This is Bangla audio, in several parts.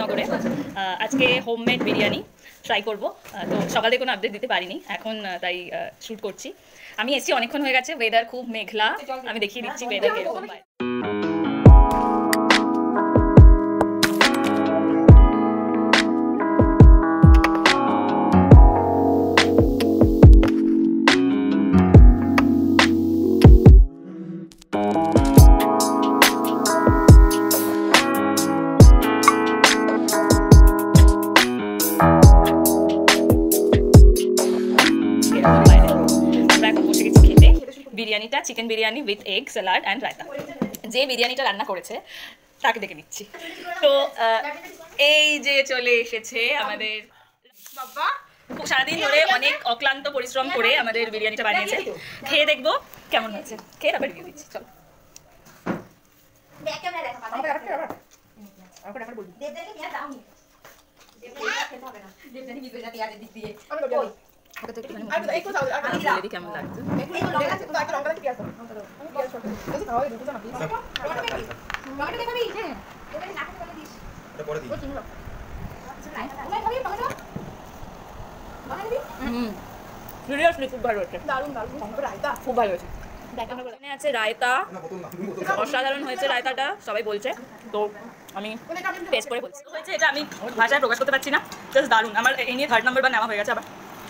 শ্রীনগরে আজকে হোমমেড বিরিয়ানি ট্রাই করব। তো সকালে কোনো আপডেট দিতে পারিনি, এখন তাই শ্যুট করছি। আমি এসেছি অনেকক্ষণ হয়ে গেছে, ওয়েদার খুব মেঘলা, আমি দেখিয়ে দিচ্ছি ওয়েদার কিরকম হয়। বিরিয়ানিটা chicken biryani with egg salad and raita. যে বিরিয়ানিটা রান্না করেছে তাকে দেখে নিচ্ছি। তো এই যে চলে এসেছে আমাদের বাবা, সারাদিন ধরে অনেক অক্লান্ত পরিশ্রম করে আমাদের বিরিয়ানিটা বানিয়েছে। খেয়ে দেখবো কেমন হয়েছে, খেয়ে তারপর রিভিউ দিচ্ছি। চলো। কেমন লাগছে খুব ভালো হয়েছে, খুব ভালো হয়েছে। এখানে আছে রায়তা, অসাধারণ হয়েছে রায়তাটা, সবাই বলছে। তো আমি টেস্ট করে বলছি হয়েছে, এটা আমি ভাষায় প্রকাশ করতে পারছি না, জাস্ট দারুণ। আমার এই নিয়ে 3rd নাম্বার নেওয়া হয়ে গেছে আবার।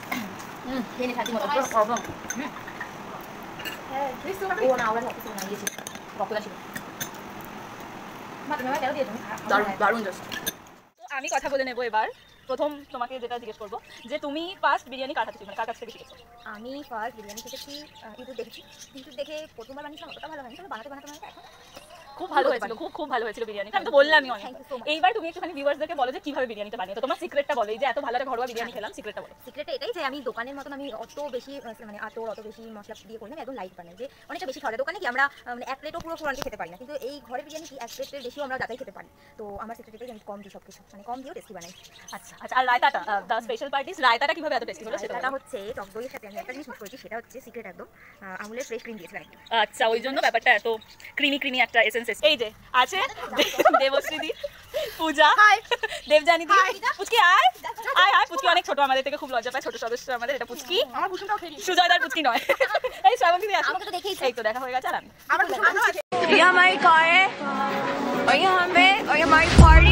দারুণ জাস্ট। আমি কথা বলে নেবো এবার। প্রথম তোমাকে যেটা জিজ্ঞেস করবো যে তুমি ফার্স্ট বিরিয়ানি কার হাতে মানে কার কাছ থেকে শিখেছো? আমি ফার্স্ট বিরিয়ানি শিখেছি ইউটিউব দেখেছি। ইউটিউব দেখে প্রথমবার বানিয়েছিলাম, অতটা ভালো হয়নি, তবে বানাতে এখন খুব ভালো হয়েছিল, খুব ভালো হয়েছিল বিরিয়ানি। আমি তো বললামই অনেক। এইবার তুমি একটুখানি ভিউয়ার্সদেরকে বলো যে কিভাবে বিরিয়ানিটা বানিয়েছো, তোমার সিক্রেটটা বলো। এই যে এত ভালো একটা ঘরোয়া বিরিয়ানি খেলাম, সিক্রেটটা বলো। সিক্রেটটা এটাই যে আমি দোকানের মতন আমি অত বেশি মানে অত বেশি মশলা দিয়ে করি না, একদম লাইট বানাই, যে অনেকটা বেশি খাওয়া। দোকানে কি আমরা মানে 1 প্লেটও পুরো ফুরানকে খেতে পারি না, কিন্তু এই ঘরে বিরিয়ানি কি 1 প্লেটের বেশিও আমরা যাতাই খেতে পারি। তো আমার সিক্রেট এটাই, আমি কম দিই সব কিছু, মানে কম দিয়েও টেস্টি বানাই। আচ্ছা আচ্ছা। আর রায়তাটা, দ্য স্পেশাল পার্টিস রায়তাটা কিভাবে এত টেস্টি হলো? সেটা হচ্ছে টক দইয়ের সাথে আমি একটা জিনিস মিক্স করেছি, সেটা হচ্ছে সিক্রেট একদম, আমুলের ফ্রেশ ক্রিম দিয়েছিলাম। আচ্ছা, ওই জন্য ব্যাপারটা এত ক্রিমি একটা এসেন্স। এই যে আছে দেবশ্রীদি, পূজা, দেবজানি দি, পুচকি আয় আয় আয়। পুচকি অনেক ছোট, আমাদের থেকে খুব লজ্জা পায়, ছোট সদস্য আমাদের। এটা পুচকি, সুজয়দার পুচকি নয়। এই শ্রাবন্তী আছে, আমাকে তো দেখেই এই তো দেখা হয়ে গেছে। আর আমি ये हमारी कार है और ये हमें और ये हमारी पार्टी